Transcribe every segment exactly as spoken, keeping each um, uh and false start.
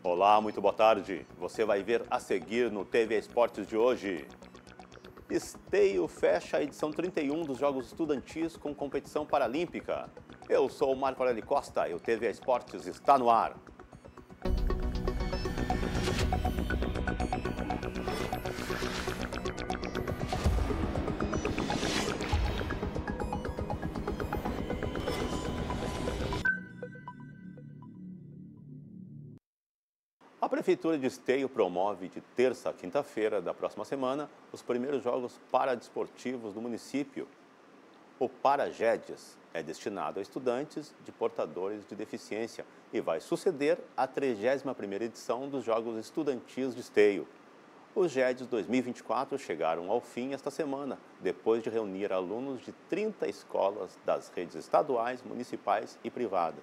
Olá, muito boa tarde. Você vai ver a seguir no T V Esportes de hoje. Esteio fecha a edição trinta e um dos Jogos Estudantis com competição paralímpica. Eu sou o Marco Aurélio Costa e o T V Esportes está no ar. A Prefeitura de Esteio promove de terça a quinta-feira da próxima semana os primeiros Jogos Paradesportivos do município. O Parajedes é destinado a estudantes de portadores de deficiência e vai suceder a trigésima primeira edição dos Jogos Estudantis de Esteio. Os Jedes dois mil e vinte e quatro chegaram ao fim esta semana, depois de reunir alunos de trinta escolas das redes estaduais, municipais e privadas.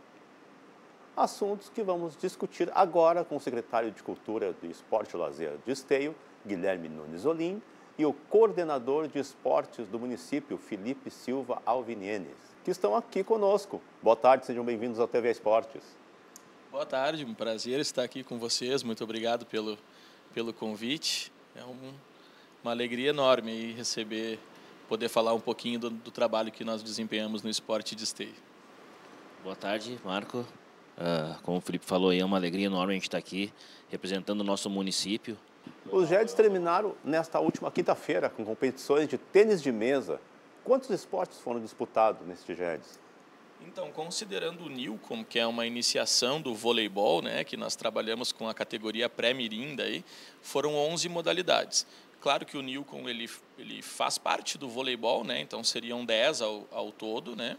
Assuntos que vamos discutir agora com o secretário de Cultura do Esporte e Lazer de Esteio, Guilherme Nunes Olim, e o coordenador de esportes do município, Felipe Silva Alvinienes, que estão aqui conosco. Boa tarde, sejam bem-vindos ao T V Esportes. Boa tarde, um prazer estar aqui com vocês, muito obrigado pelo, pelo convite. É um, uma alegria enorme aí receber, poder falar um pouquinho do, do trabalho que nós desempenhamos no esporte de Esteio. Boa tarde, Marco. Uh, como o Felipe falou, aí, é uma alegria enorme a gente estar aqui representando o nosso município. Os Jedes terminaram nesta última quinta-feira com competições de tênis de mesa. Quantos esportes foram disputados nestes Jedes? Então, considerando o Nilcom, que é uma iniciação do voleibol, né, que nós trabalhamos com a categoria pré-mirim, daí, foram onze modalidades. Claro que o Nilcom ele, ele faz parte do voleibol, né, então seriam dez ao, ao todo, né?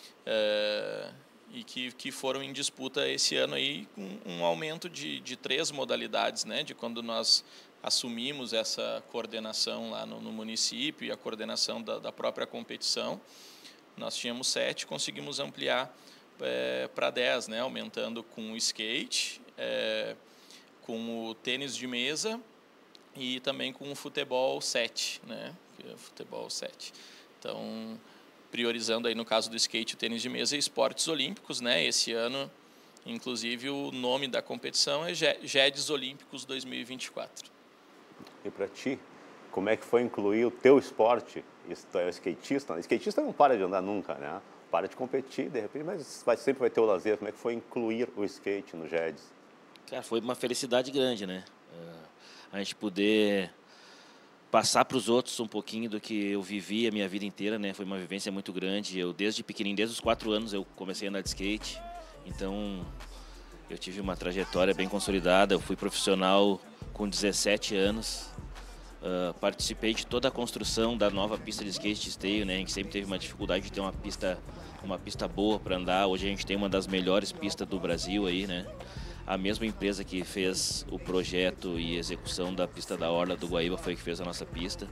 É... e que, que foram em disputa esse ano aí com um aumento de, de três modalidades, né, de quando nós assumimos essa coordenação lá no, no município e a coordenação da, da própria competição. Nós tínhamos sete, conseguimos ampliar é, para dez, né, aumentando com o skate, é, com o tênis de mesa e também com o futebol sete, né, futebol sete. Então, priorizando aí no caso do skate, o tênis de mesa e esportes olímpicos, né? Esse ano, inclusive, o nome da competição é Jedes Olímpicos dois mil e vinte e quatro. E para ti, como é que foi incluir o teu esporte? Isso é o skatista? O skatista não para de andar nunca, né? Para de competir, de repente, mas vai, sempre vai ter o lazer. Como é que foi incluir o skate no Jedes? Cara, foi uma felicidade grande, né? Uh, a gente poder passar para os outros um pouquinho do que eu vivi a minha vida inteira, né? Foi uma vivência muito grande. Eu, desde pequenininho, desde os quatro anos, eu comecei a andar de skate. Então, eu tive uma trajetória bem consolidada. Eu fui profissional com dezessete anos. Uh, participei de toda a construção da nova pista de skate de Esteio, né? A gente sempre teve uma dificuldade de ter uma pista, uma pista boa para andar. Hoje a gente tem uma das melhores pistas do Brasil aí, né? A mesma empresa que fez o projeto e execução da pista da Orla do Guaíba foi que fez a nossa pista.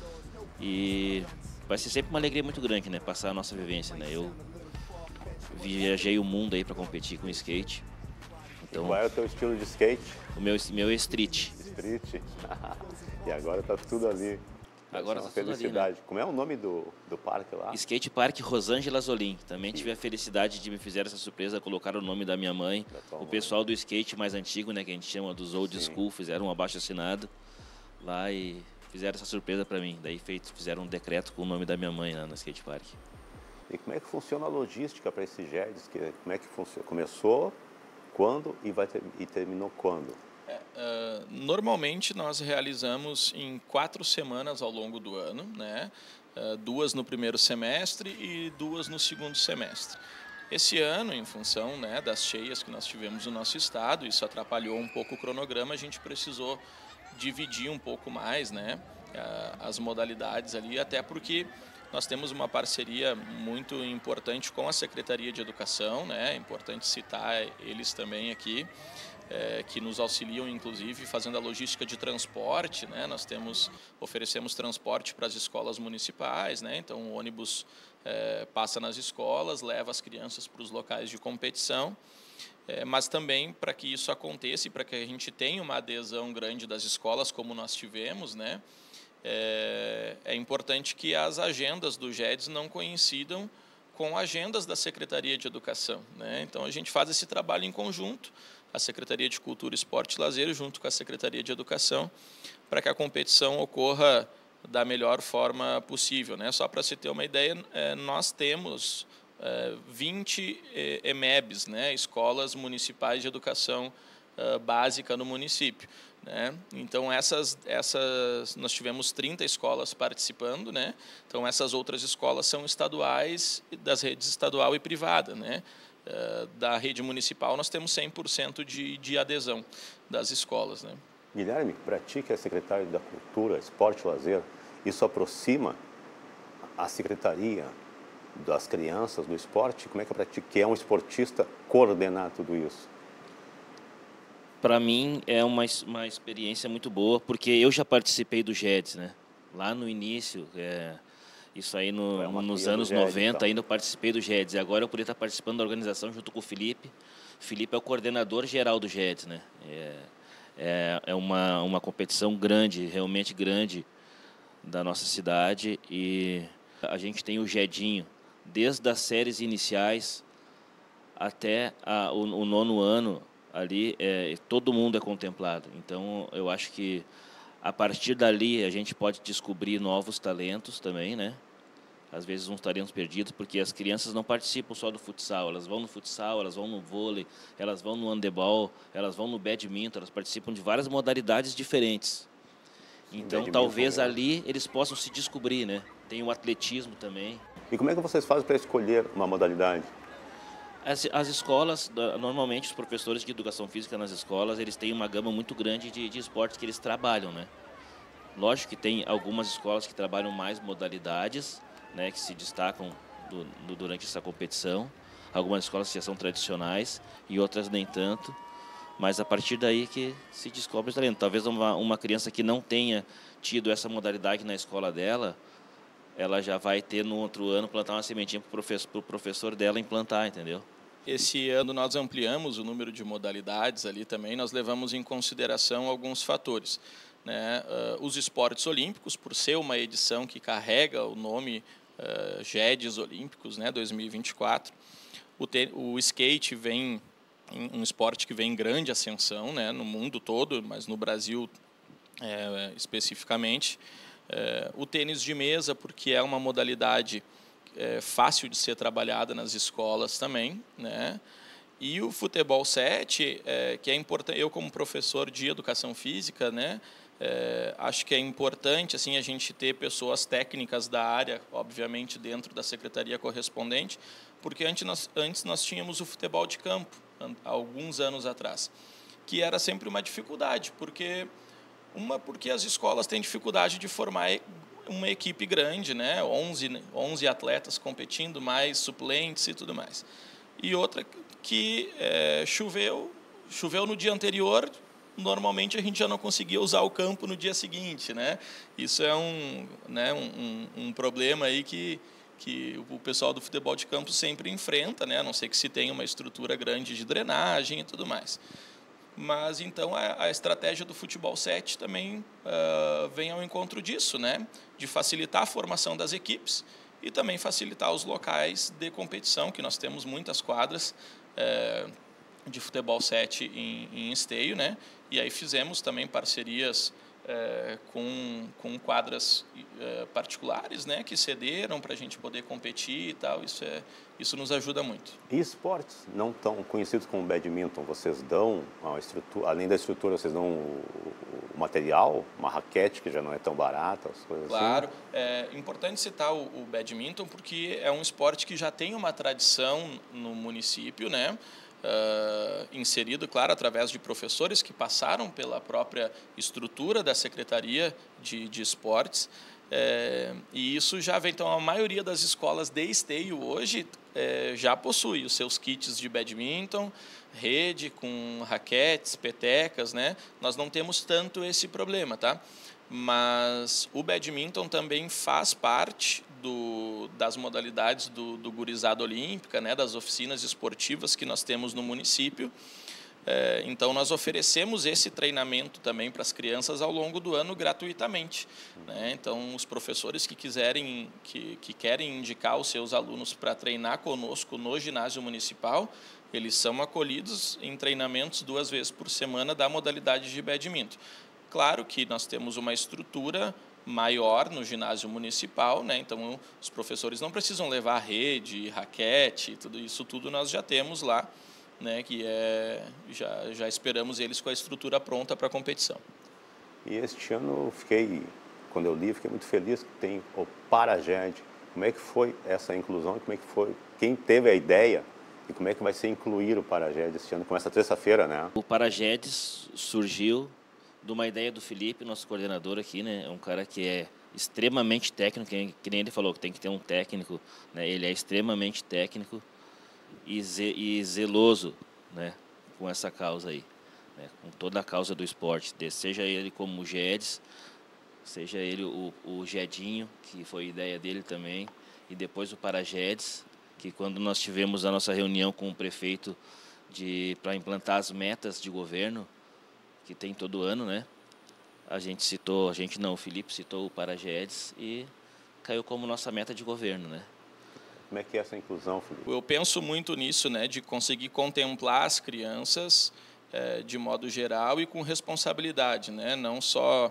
E vai ser sempre uma alegria muito grande, né? Passar a nossa vivência, né? Eu viajei o mundo aí para competir com skate. Então, qual é o teu estilo de skate? O meu, meu é street. Street? E agora tá tudo ali. Agora tá tudo felicidade. ali, né? Como é o nome do, do parque lá? Skate Park Rosângela Zolim. Também tive a felicidade de me fizer essa surpresa, colocar o nome da minha mãe. O mãe. Pessoal do skate mais antigo, né, que a gente chama dos old Sim. school, fizeram um abaixo-assinado lá e fizeram essa surpresa para mim. Daí feito, fizeram um decreto com o nome da minha mãe lá no skate park. E como é que funciona a logística para esses Jedes? Como é que funciona? Começou quando e, vai ter, e terminou quando? É, uh, normalmente nós realizamos em quatro semanas ao longo do ano, né? Uh, duas no primeiro semestre e duas no segundo semestre. Esse ano, em função, né, das cheias que nós tivemos no nosso estado, isso atrapalhou um pouco o cronograma, a gente precisou dividir um pouco mais, né, uh, as modalidades ali, até porque nós temos uma parceria muito importante com a Secretaria de Educação, né? É importante citar eles também aqui. É, que nos auxiliam, inclusive, fazendo a logística de transporte, né? Nós temos, oferecemos transporte para as escolas municipais, né? Então o ônibus é, passa nas escolas, leva as crianças para os locais de competição, é, mas também para que isso aconteça e para que a gente tenha uma adesão grande das escolas, como nós tivemos, né? É, é importante que as agendas do Jedes não coincidam com agendas da Secretaria de Educação, né? Então a gente faz esse trabalho em conjunto. a Secretaria de Cultura, Esporte e Lazer, junto com a Secretaria de Educação, para que a competição ocorra da melhor forma possível, né? Só para se ter uma ideia, nós temos vinte E M E Bs, né? Escolas Municipais de Educação Básica no município, né? Então essas, essas, nós tivemos trinta escolas participando, né? Então essas outras escolas são estaduais, das redes estadual e privada, né? Da rede municipal nós temos cem por cento de, de adesão das escolas, né? Guilherme, para ti que é secretário da Cultura, Esporte e Lazer, isso aproxima a secretaria das crianças do esporte? Como é que é para ti, que é um esportista, coordenar tudo isso? Para mim é uma, uma experiência muito boa, porque eu já participei do GEDS, né? Lá no início, é, isso aí no, é nos anos GEDS, noventa, então. Ainda eu participei do GEDS. E agora eu poderia estar participando da organização junto com o Felipe. Felipe é o coordenador geral do GEDS, né? É, é, é uma, uma competição grande, realmente grande, da nossa cidade. E a gente tem o GEDinho, desde as séries iniciais até a, o, o nono ano. Ali é, todo mundo é contemplado. Então, eu acho que a partir dali a gente pode descobrir novos talentos também, né? Às vezes uns talentos perdidos, porque as crianças não participam só do futsal. Elas vão no futsal, elas vão no vôlei, elas vão no handebol, elas vão no badminton, elas participam de várias modalidades diferentes. Então, talvez ali eles possam se descobrir, né? Tem o atletismo também. E como é que vocês fazem para escolher uma modalidade? As, as escolas, normalmente os professores de educação física nas escolas, eles têm uma gama muito grande de, de esportes que eles trabalham, né? Lógico que tem algumas escolas que trabalham mais modalidades, né, que se destacam do, do, durante essa competição. Algumas escolas já são tradicionais e outras nem tanto. Mas a partir daí que se descobre o talento. Talvez uma, uma criança que não tenha tido essa modalidade na escola dela, ela já vai ter no outro ano plantar uma sementinha para o professor, pro professor dela implantar, entendeu? Esse ano nós ampliamos o número de modalidades ali também, nós levamos em consideração alguns fatores, né? Uh, os esportes olímpicos, por ser uma edição que carrega o nome uh, GEDs Olímpicos, né, dois mil e vinte e quatro, o, te, o skate vem, um esporte que vem em grande ascensão, né, no mundo todo, mas no Brasil é, especificamente. É, o tênis de mesa, porque é uma modalidade é, fácil de ser trabalhada nas escolas também, né? E o futebol sete, é, que é importante, eu como professor de educação física, né, é, acho que é importante assim, a gente ter pessoas técnicas da área, obviamente dentro da secretaria correspondente, porque antes nós, antes nós tínhamos o futebol de campo, há alguns anos atrás, que era sempre uma dificuldade, porque... Uma, porque as escolas têm dificuldade de formar uma equipe grande, né? onze, onze atletas competindo, mais suplentes e tudo mais. E outra que é, choveu, choveu no dia anterior, normalmente a gente já não conseguia usar o campo no dia seguinte, né? Isso é um, né, um, um, um problema aí que, que o pessoal do futebol de campo sempre enfrenta, né? A não ser que se tenha uma estrutura grande de drenagem e tudo mais. Mas, então, a, a estratégia do futebol sete também uh, vem ao encontro disso, né? De facilitar a formação das equipes e também facilitar os locais de competição, que nós temos muitas quadras uh, de futebol sete em, em Esteio, né? E aí fizemos também parcerias uh, com, com quadras uh, particulares, né? Que cederam para a gente poder competir e tal. Isso é... Isso nos ajuda muito. E esportes não tão conhecidos como badminton, vocês dão, a estrutura, além da estrutura, vocês dão o, o material, uma raquete que já não é tão barata, as coisas claro, assim? Claro, é importante citar o, o badminton porque é um esporte que já tem uma tradição no município, né? Uh, inserido, claro, através de professores que passaram pela própria estrutura da Secretaria de, de Esportes. É, e isso já vem, então a maioria das escolas de Esteio hoje é, já possui os seus kits de badminton, rede com raquetes, petecas, né? Nós não temos tanto esse problema, tá? Mas o badminton também faz parte do, das modalidades do, do Gurizada Olímpica, né? Das oficinas esportivas que nós temos no município. É, então, nós oferecemos esse treinamento também para as crianças ao longo do ano gratuitamente, né? Então, os professores que quiserem, que, que querem indicar os seus alunos para treinar conosco no ginásio municipal, eles são acolhidos em treinamentos duas vezes por semana da modalidade de badminton. Claro que nós temos uma estrutura maior no ginásio municipal, né? Então os professores não precisam levar rede, raquete, tudo isso tudo nós já temos lá, né? Que é já já esperamos eles com a estrutura pronta para a competição. E este ano eu fiquei, quando eu li, fiquei muito feliz que tem o Paraged. Como é que foi essa inclusão? Como é que foi? Quem teve a ideia e como é que vai ser incluir o Paraged este ano? Começa terça-feira, né? O Paraged surgiu de uma ideia do Felipe, nosso coordenador aqui, né? É um cara que é extremamente técnico, que nem ele falou, que tem que ter um técnico, né? Ele é extremamente técnico e, ze e zeloso, né? Com essa causa aí, né? Com toda a causa do esporte, seja ele como o Gedes, seja ele o, o Gedinho, que foi ideia dele também, e depois o Paragedes, que quando nós tivemos a nossa reunião com o prefeito de para implantar as metas de governo, que tem todo ano, né? A gente citou, a gente não, o Felipe citou o Paragedes e caiu como nossa meta de governo, né? Como é que é essa inclusão, Felipe? Eu penso muito nisso, né? De conseguir contemplar as crianças é, de modo geral e com responsabilidade, né? Não só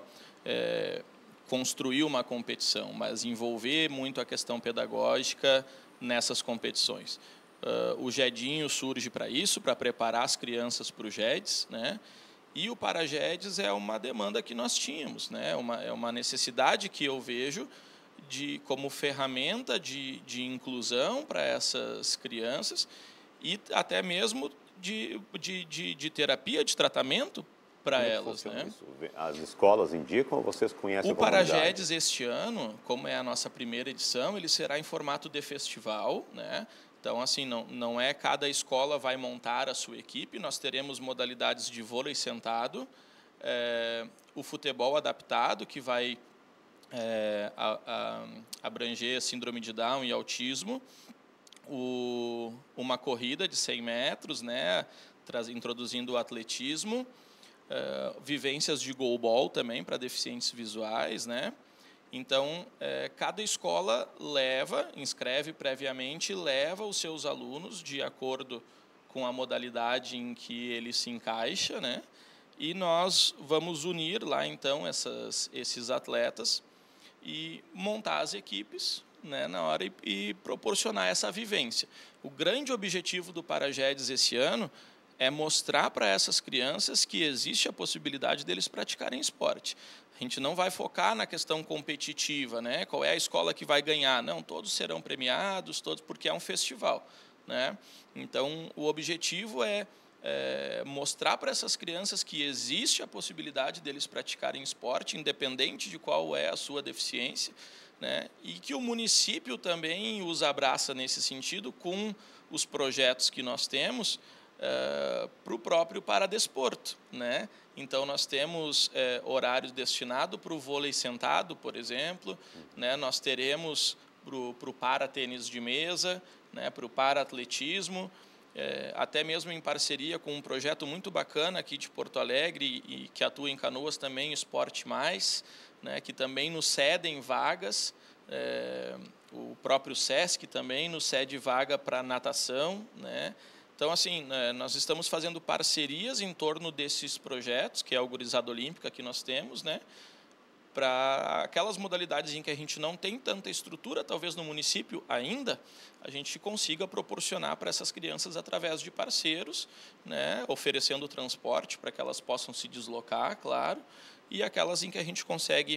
é, construir uma competição, mas envolver muito a questão pedagógica nessas competições. Uh, o Gedinho surge para isso, para preparar as crianças para o Gedes, né? E o Paragedes é uma demanda que nós tínhamos, né? Uma, é uma necessidade que eu vejo de, como ferramenta de, de inclusão para essas crianças e até mesmo de, de, de, de terapia, de tratamento para elas, né? Isso? As escolas indicam ou vocês conhecem o Paragedes este ano, como é a nossa primeira edição, ele será em formato de festival, né? Então, assim, não, não é cada escola vai montar a sua equipe, nós teremos modalidades de vôlei sentado, é, o futebol adaptado, que vai é, a, a, abranger a síndrome de Down e autismo, o, uma corrida de cem metros, né, traz, introduzindo o atletismo, é, vivências de goalball também para deficientes visuais, né? Então, é, cada escola leva, inscreve previamente, leva os seus alunos de acordo com a modalidade em que ele se encaixa, né? E nós vamos unir lá, então, essas, esses atletas e montar as equipes, né, na hora e, e proporcionar essa vivência. O grande objetivo do Paragedes esse ano é mostrar para essas crianças que existe a possibilidade deles praticarem esporte. A gente não vai focar na questão competitiva, né? Qual é a escola que vai ganhar? Não, todos serão premiados, todos, porque é um festival, né? Então, o objetivo é, é mostrar para essas crianças que existe a possibilidade deles praticarem esporte, independente de qual é a sua deficiência, né? E que o município também os abraça nesse sentido com os projetos que nós temos uh, para o próprio paradesporto, né? Então, nós temos é, horários destinados para o vôlei sentado, por exemplo, né? Nós teremos para o para-tênis de mesa, né? Para o para-atletismo, é, até mesmo em parceria com um projeto muito bacana aqui de Porto Alegre e, e que atua em Canoas também, Esporte Mais, né? Que também nos cedem vagas, é, o próprio SESC também nos cede vaga para natação, né? Então, assim, nós estamos fazendo parcerias em torno desses projetos, que é a Gurizada Olímpica que nós temos, né, para aquelas modalidades em que a gente não tem tanta estrutura, talvez no município ainda, a gente consiga proporcionar para essas crianças através de parceiros, né, oferecendo transporte para que elas possam se deslocar, claro, e aquelas em que a gente consegue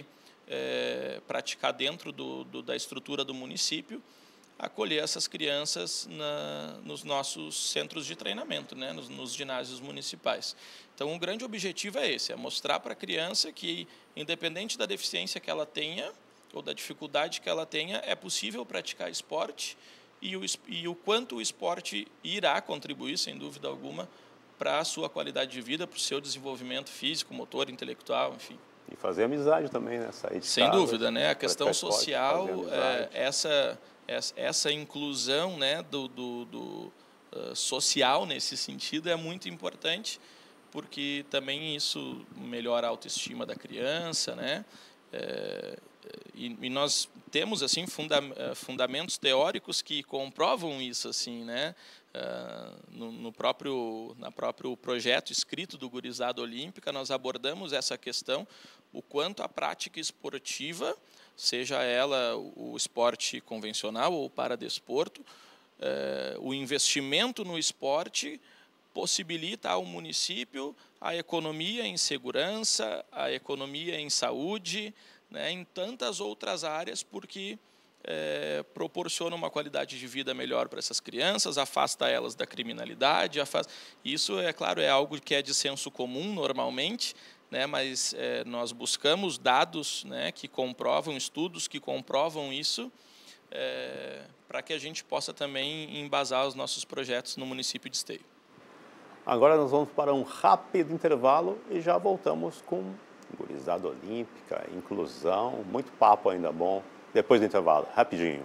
é, praticar dentro do, do, da estrutura do município, acolher essas crianças na, nos nossos centros de treinamento, né, nos, nos ginásios municipais. Então, o grande objetivo é esse, é mostrar para a criança que, independente da deficiência que ela tenha, ou da dificuldade que ela tenha, é possível praticar esporte e o, e o quanto o esporte irá contribuir, sem dúvida alguma, para a sua qualidade de vida, para o seu desenvolvimento físico, motor, intelectual, enfim. E fazer amizade também, né? Sair de Sem casa, dúvida, né? A questão social, esporte, é, essa... essa inclusão, né, do, do, do uh, social nesse sentido é muito importante, porque também isso melhora a autoestima da criança, né, é, e, e nós temos assim funda, fundamentos teóricos que comprovam isso, assim, né? Uh, no, no próprio na próprio projeto escrito do Gurizada Olímpica, nós abordamos essa questão, o quanto a prática esportiva, seja ela o, o esporte convencional ou o paradesporto, uh, o investimento no esporte possibilita ao município a economia em segurança, a economia em saúde, né, em tantas outras áreas, porque é, proporciona uma qualidade de vida melhor para essas crianças, afasta elas da criminalidade. Afasta... Isso, é claro, é algo que é de senso comum normalmente, né, mas é, nós buscamos dados, né, que comprovam, estudos que comprovam isso, é, para que a gente possa também embasar os nossos projetos no município de Esteio. Agora nós vamos para um rápido intervalo e já voltamos com Gurizada Olímpica, inclusão, muito papo ainda bom. Depois do intervalo, rapidinho.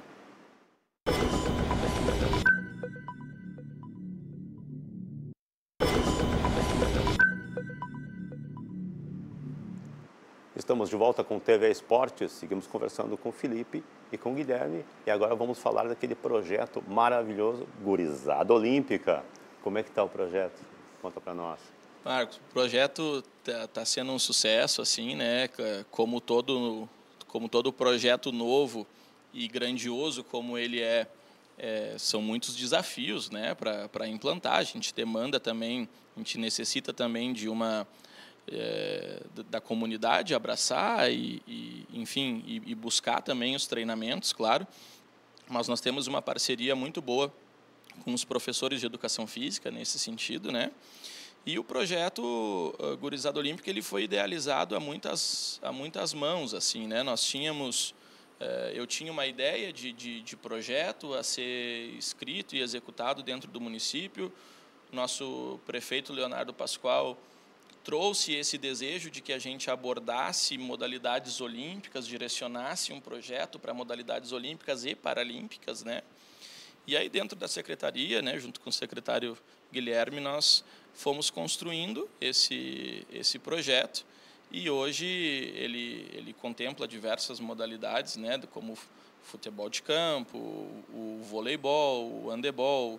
Estamos de volta com T V Esportes, seguimos conversando com o Felipe e com o Guilherme e agora vamos falar daquele projeto maravilhoso, Gurizada Olímpica. Como é que está o projeto? Conta para nós. Marcos, o projeto está tá sendo um sucesso, assim, né? Como todo, como todo projeto novo e grandioso como ele é, é são muitos desafios, né? Para implantar. A gente demanda também, a gente necessita também de uma é, da comunidade abraçar e, e enfim, e, e buscar também os treinamentos, claro. Mas nós temos uma parceria muito boa com os professores de educação física nesse sentido, né? E o projeto uh, Gurizada Olímpica ele foi idealizado a muitas a muitas mãos, assim, né? Nós tínhamos uh, eu tinha uma ideia de, de de projeto a ser escrito e executado dentro do município. Nosso prefeito Leonardo Pascoal trouxe esse desejo de que a gente abordasse modalidades olímpicas, direcionasse um projeto para modalidades olímpicas e paralímpicas, né? E aí dentro da secretaria, né, junto com o secretário Guilherme, nós fomos construindo esse esse projeto e hoje ele ele contempla diversas modalidades, né, como futebol de campo, o, o voleibol, o handebol,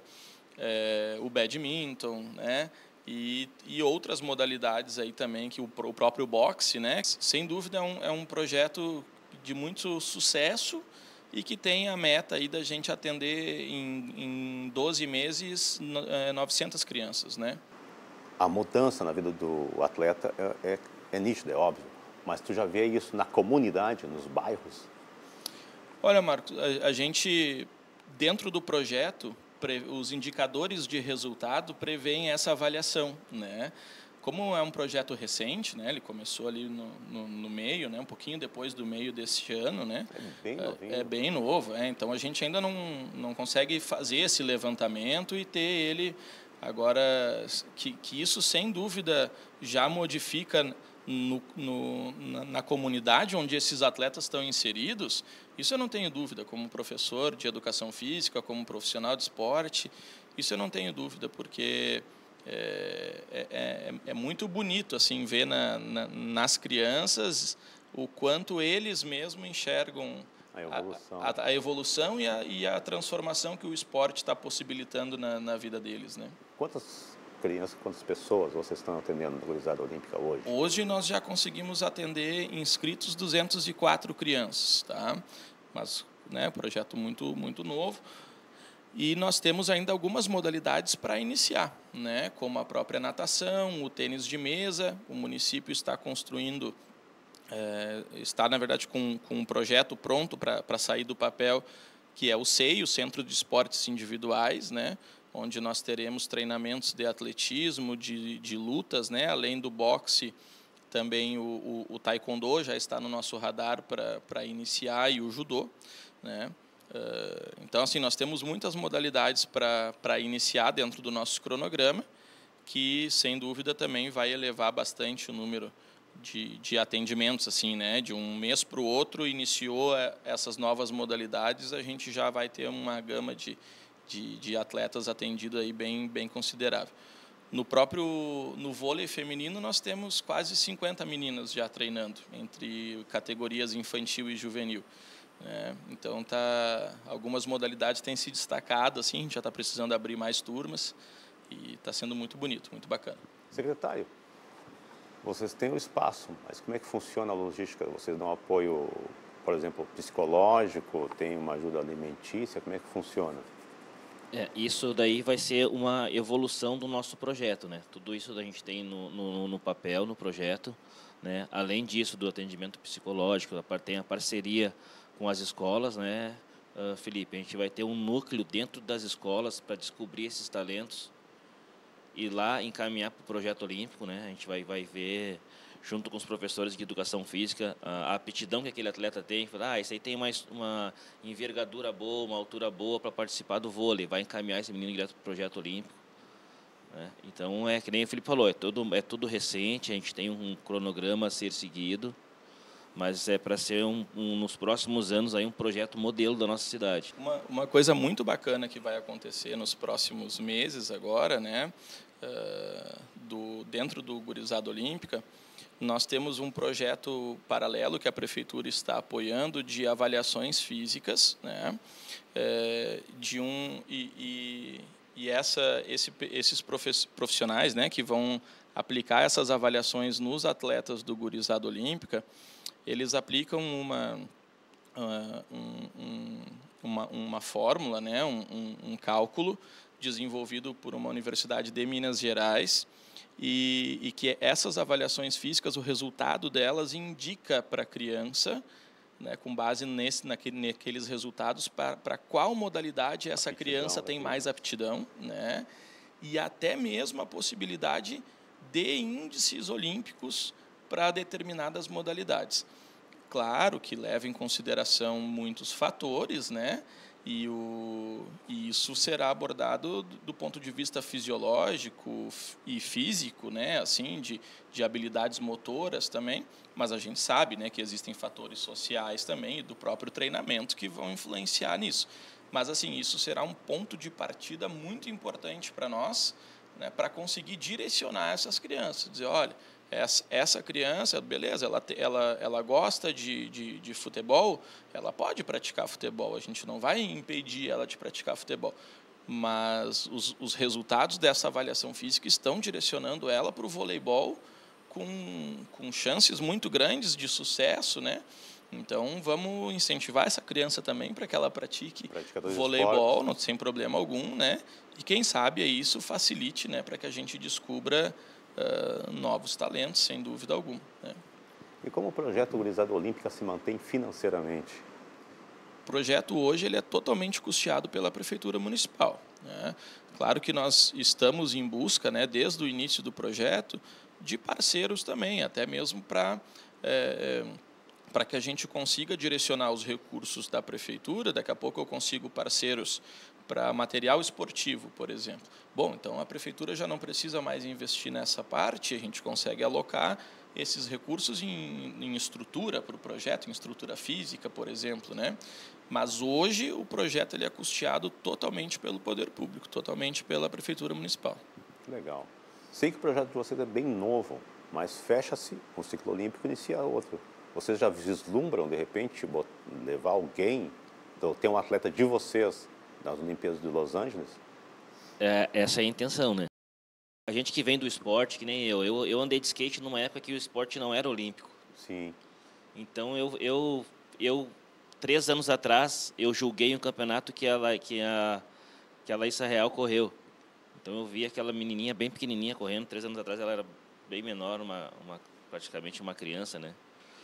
é, o badminton, né, e, e outras modalidades aí também, que o, o próprio boxe, né, sem dúvida é um, é um projeto de muito sucesso e que tem a meta aí da gente atender em, em doze meses novecentas crianças, né? A mudança na vida do atleta é, é, é nítida, é óbvio, mas tu já vê isso na comunidade, nos bairros? Olha, Marcos, a, a gente, dentro do projeto, pre, os indicadores de resultado prevêem essa avaliação, né? Como é um projeto recente, né? Ele começou ali no, no, no meio, né? Um pouquinho depois do meio desse ano, né? É bem novinho. É, é bem novo, é. Então a gente ainda não, não consegue fazer esse levantamento e ter ele agora, que, que isso sem dúvida já modifica no, no, na, na comunidade onde esses atletas estão inseridos. Isso eu não tenho dúvida, como professor de educação física, como profissional de esporte, isso eu não tenho dúvida, porque É, é, é muito bonito assim ver na, na, nas crianças o quanto eles mesmos enxergam a evolução, a, a, a evolução e, a, e a transformação que o esporte está possibilitando na, na vida deles, né? Quantas crianças, quantas pessoas vocês estão atendendo na Gurizada Olímpica hoje? Hoje nós já conseguimos atender inscritos duzentas e quatro crianças, tá? Mas, né, projeto muito muito novo. E nós temos ainda algumas modalidades para iniciar, né? Como a própria natação, o tênis de mesa. O município está construindo, é, está, na verdade, com, com um projeto pronto para sair do papel, que é o S E I, o Centro de Esportes Individuais, né? Onde nós teremos treinamentos de atletismo, de, de lutas, né? Além do boxe, também o, o, o taekwondo já está no nosso radar para iniciar, e o judô, né? Então, assim, nós temos muitas modalidades para iniciar dentro do nosso cronograma, que, sem dúvida, também vai elevar bastante o número de, de atendimentos, assim, né? De um mês para o outro, iniciou essas novas modalidades, a gente já vai ter uma gama de, de, de atletas atendidos aí bem, bem considerável. No próprio no vôlei feminino, nós temos quase cinquenta meninas já treinando, entre categorias infantil e juvenil. É, então, tá, algumas modalidades têm se destacado, assim, a gente já está precisando abrir mais turmas e está sendo muito bonito, muito bacana. Secretário, vocês têm o espaço, mas como é que funciona a logística? Vocês dão apoio, por exemplo, psicológico, tem uma ajuda alimentícia, como é que funciona? É, isso daí vai ser uma evolução do nosso projeto, né? Tudo isso a gente tem no, no, no papel, no projeto, né? Além disso, do atendimento psicológico, tem a parceria com as escolas, né, uh, Felipe? A gente vai ter um núcleo dentro das escolas para descobrir esses talentos e lá encaminhar para o projeto olímpico, né? A gente vai, vai ver, junto com os professores de educação física, a aptidão que aquele atleta tem. Falar, ah, esse aí tem uma, uma envergadura boa, uma altura boa para participar do vôlei. Vai encaminhar esse menino direto para o projeto olímpico. Né? Então, é que nem o Felipe falou, é tudo, é tudo recente, a gente tem um cronograma a ser seguido, mas é para ser, um, um, nos próximos anos, aí, um projeto modelo da nossa cidade. Uma, uma coisa muito bacana que vai acontecer nos próximos meses agora, né, uh, do, dentro do Gurizada Olímpica, nós temos um projeto paralelo que a Prefeitura está apoiando de avaliações físicas, né, é, de um, e, e, e essa, esse, esses profissionais, né, que vão aplicar essas avaliações nos atletas do Gurizada Olímpica, eles aplicam uma, uh, um, um, uma, uma fórmula, né, um, um, um cálculo desenvolvido por uma universidade de Minas Gerais, e, e que essas avaliações físicas, o resultado delas indica para a criança, né, com base nesse, naquele, naqueles resultados, para qual modalidade essa aptidão, criança tem mais aptidão, né, e até mesmo a possibilidade de índices olímpicos para determinadas modalidades. Claro que leva em consideração muitos fatores, né? E, o, e isso será abordado do, do ponto de vista fisiológico e físico, né? Assim, de, de habilidades motoras também, mas a gente sabe, né, que existem fatores sociais também e do próprio treinamento que vão influenciar nisso. Mas assim, isso será um ponto de partida muito importante para nós, né, para conseguir direcionar essas crianças, dizer, olha, essa, essa criança, beleza, ela, ela, ela gosta de, de, de futebol, ela pode praticar futebol, a gente não vai impedir ela de praticar futebol, mas os, os resultados dessa avaliação física estão direcionando ela para o voleibol com, com chances muito grandes de sucesso, né? Então, vamos incentivar essa criança também para que ela pratique voleibol, não, sem problema algum, né? E quem sabe isso facilite, né, para que a gente descubra uh, novos talentos, sem dúvida alguma, né? E como o projeto Gurizada Olímpica se mantém financeiramente? O projeto hoje ele é totalmente custeado pela Prefeitura Municipal, né? Claro que nós estamos em busca, né, desde o início do projeto, de parceiros também, até mesmo para... É, para que a gente consiga direcionar os recursos da Prefeitura. Daqui a pouco eu consigo parceiros para material esportivo, por exemplo. Bom, então a Prefeitura já não precisa mais investir nessa parte, a gente consegue alocar esses recursos em, em estrutura para o projeto, em estrutura física, por exemplo, né? Mas hoje o projeto ele é custeado totalmente pelo poder público, totalmente pela Prefeitura Municipal. Legal. Sei que o projeto de vocês é bem novo, mas fecha-se um ciclo olímpico e inicia outro. Vocês já vislumbram, de repente, levar alguém, então, ter um atleta de vocês nas Olimpíadas de Los Angeles? É, essa é a intenção, né? A gente que vem do esporte, que nem eu, eu, eu andei de skate numa época que o esporte não era olímpico. Sim. Então, eu, eu, eu três anos atrás, eu julguei um campeonato que a, que a, que a Laísa Real correu. Então, eu vi aquela menininha bem pequenininha correndo, três anos atrás ela era bem menor, uma, uma, praticamente uma criança, né?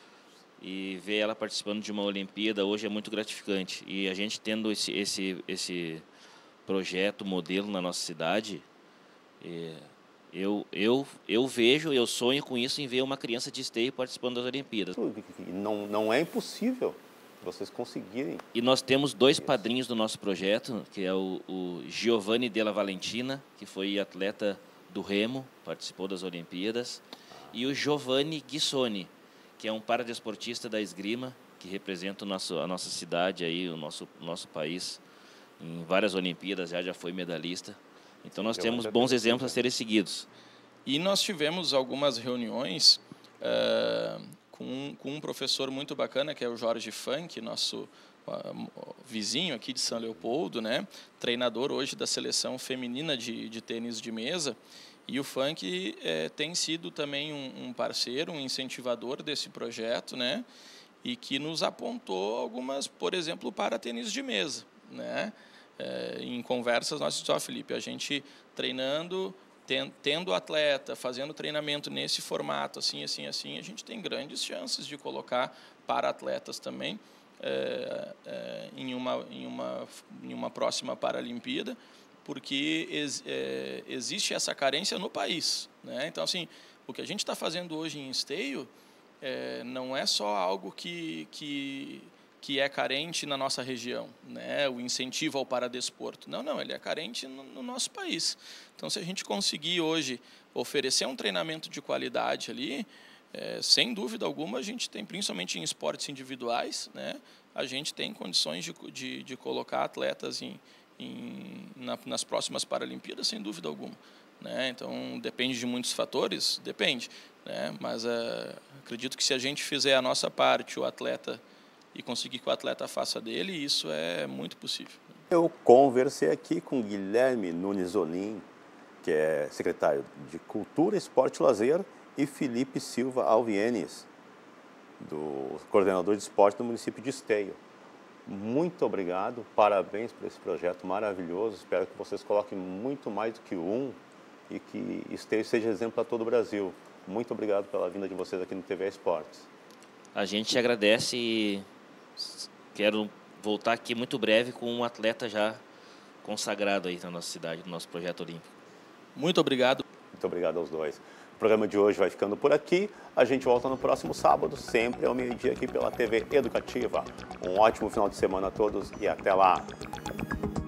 E ver ela participando de uma Olimpíada hoje é muito gratificante. E a gente tendo esse, esse, esse projeto, modelo na nossa cidade, é, eu, eu, eu vejo, eu sonho com isso em ver uma criança de esteio participando das Olimpíadas. Não, não é impossível vocês conseguirem. E nós temos dois isso. padrinhos do nosso projeto, que é o, o Giovanni Della Valentina, que foi atleta do remo, participou das Olimpíadas, ah. e o Giovanni Guissoni, que é um paradesportista da esgrima, que representa o nosso, a nossa cidade, aí, o nosso, nosso país, em várias Olimpíadas, já, já foi medalhista. Então nós temos bons exemplos a serem seguidos. E nós tivemos algumas reuniões uh, com, com um professor muito bacana, que é o Jorge Funk, nosso uh, vizinho aqui de São Leopoldo, né? Treinador hoje da seleção feminina de, de tênis de mesa. E o Funk eh, tem sido também um, um parceiro, um incentivador desse projeto, né? E que nos apontou algumas, por exemplo, para tênis de mesa, né? É, em conversas nós dissemos, ó, Felipe, a gente treinando, ten, tendo atleta, fazendo treinamento nesse formato, assim, assim, assim, a gente tem grandes chances de colocar para atletas também é, é, em, uma, em, uma, em uma próxima Paralimpíada, porque ex, é, existe essa carência no país, né? Então, assim, o que a gente está fazendo hoje em Esteio é, não é só algo que, que, que é carente na nossa região, né? O incentivo ao paradesporto. Não, não, ele é carente no, no nosso país. Então, se a gente conseguir hoje oferecer um treinamento de qualidade ali, é, sem dúvida alguma, a gente tem, principalmente em esportes individuais, né? A gente tem condições de, de, de colocar atletas em Em, na, nas próximas Paralimpíadas, sem dúvida alguma, né? Então, depende de muitos fatores? Depende, né? Mas uh, acredito que se a gente fizer a nossa parte, o atleta, e conseguir que o atleta faça dele, isso é muito possível. Eu conversei aqui com Guilherme Nunes Olim, que é secretário de Cultura, Esporte e Lazer, e Felipe Silva Alvienes, do coordenador de esporte do município de Esteio. Muito obrigado, parabéns por esse projeto maravilhoso. Espero que vocês coloquem muito mais do que um e que Esteio seja exemplo para todo o Brasil. Muito obrigado pela vinda de vocês aqui no T V Esportes. A gente te agradece e quero voltar aqui muito breve com um atleta já consagrado aí na nossa cidade, no nosso projeto olímpico. Muito obrigado. Muito obrigado aos dois. O programa de hoje vai ficando por aqui. A gente volta no próximo sábado, sempre ao meio-dia aqui pela T V Educativa. Um ótimo final de semana a todos e até lá!